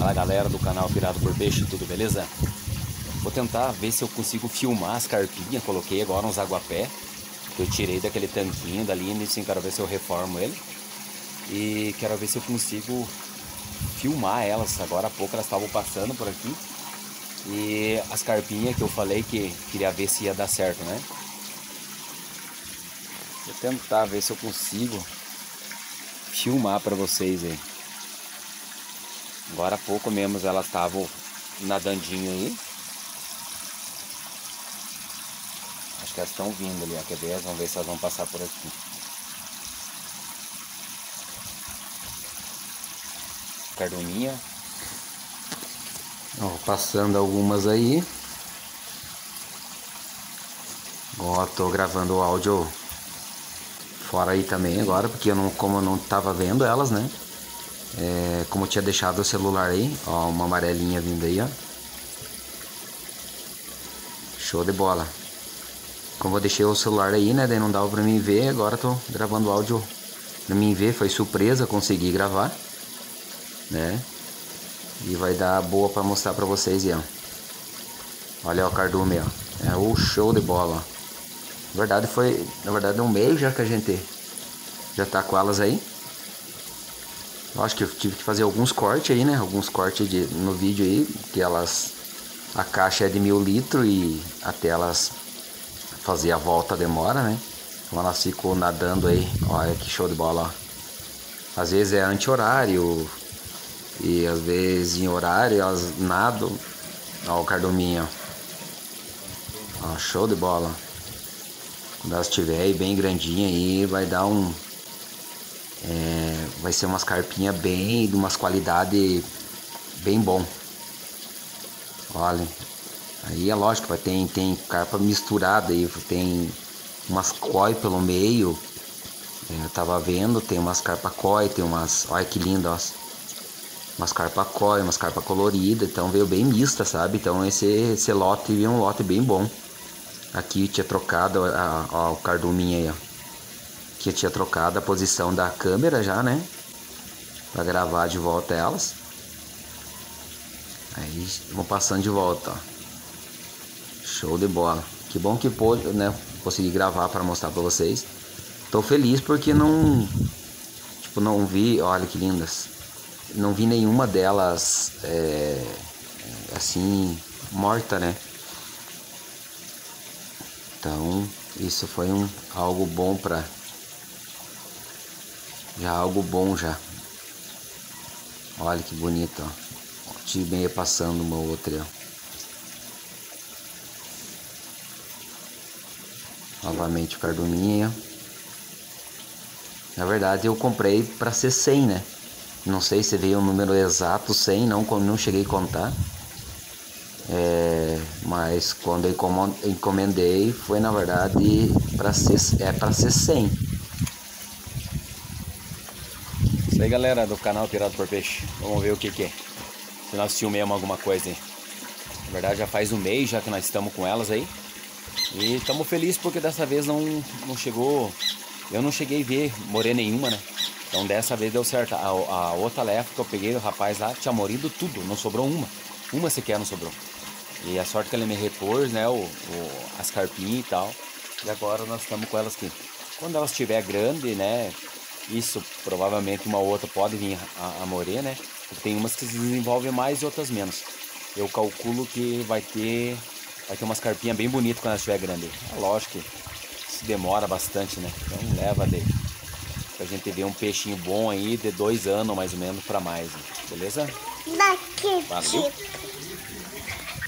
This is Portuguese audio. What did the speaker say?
Fala galera do canal Pirata por Peixe, tudo beleza? Vou tentar ver se eu consigo filmar as carpinhas. Coloquei agora uns aguapé que eu tirei daquele tanquinho dali, e sim, quero ver se eu reformo ele. E quero ver se eu consigo filmar elas. Agora há pouco elas estavam passando por aqui. E as carpinhas que eu falei que queria ver se ia dar certo, né? Vou tentar ver se eu consigo filmar para vocês aí. Agora há pouco mesmo elas estavam nadandinho aí. Acho que elas estão vindo ali, ó. Quer ver? Vamos ver se elas vão passar por aqui. Carduminha. Ó, passando algumas aí. Ó, tô gravando o áudio fora aí também agora, porque eu não, como eu não tava vendo elas, né? Como eu tinha deixado o celular aí, ó, uma amarelinha vindo aí, ó. Show de bola. Como eu deixei o celular aí, né? Daí não dava pra mim ver, agora tô gravando o áudio pra mim ver. Foi surpresa, consegui gravar, né? E vai dar boa pra mostrar pra vocês aí, ó. Olha o cardume, ó. É o show de bola, ó. Na verdade, um mês já que a gente já tá com elas aí. Eu acho que eu tive que fazer alguns cortes aí, né? Alguns cortes no vídeo aí, que elas... A caixa é de 1000 litros e até elas fazer a volta demora, né? Então elas ficam nadando aí. Olha que show de bola, ó. Às vezes é anti-horário e às vezes em horário elas nadam. Ó o carduminho, ó. Show de bola. Quando elas estiverem aí bem grandinha aí, vai dar um... vai ser umas carpinhas bem, de umas qualidade bem bom. Olha, aí é lógico, tem carpa misturada aí, tem umas koi pelo meio. Eu tava vendo, tem umas carpa koi, tem umas, olha que linda, ó. Umas carpa koi, umas carpa colorida, então veio bem mista, sabe? Então esse lote veio um lote bem bom. Aqui tinha trocado, ó, o carduminho aí, ó. Aqui eu tinha trocado a posição da câmera já, né? Pra gravar de volta elas. Aí vão passando de volta, ó. Show de bola. Que bom que pôde, né? Consegui gravar para mostrar para vocês. Tô feliz porque não... Tipo, não vi... Olha que lindas. Não vi nenhuma delas... assim... morta, né? Então... Isso foi algo bom pra... Já algo bom já. Olha que bonito, ó. Tive meia passando uma outra, ó. Novamente o carduminho. Na verdade eu comprei para ser 100, né? Não sei se veio o número exato 100, não cheguei a contar. Mas quando eu encomendei foi na verdade para ser 100. Isso aí galera do canal Pirata por Peixe. Vamos ver o que é. Se nós filmamos alguma coisa aí. Na verdade já faz um mês já que nós estamos com elas aí. E estamos felizes porque dessa vez não chegou... Eu não cheguei a ver morrer nenhuma, né? Então dessa vez deu certo. A outra leva que eu peguei, o rapaz lá, tinha morido tudo. Não sobrou uma. Uma sequer não sobrou. E a sorte que ele me repôs, né? As carpinhas e tal. E agora nós estamos com elas aqui. Quando elas estiver grande, né? Isso, provavelmente uma outra pode vir a morrer, né? Porque tem umas que se desenvolvem mais e outras menos. Eu calculo que vai ter umas carpinhas bem bonitas quando ela estiver grande. É lógico que se demora bastante, né? Então leva daí pra gente ver um peixinho bom aí de 2 anos mais ou menos pra mais, né? Beleza? Daqui, Valeu.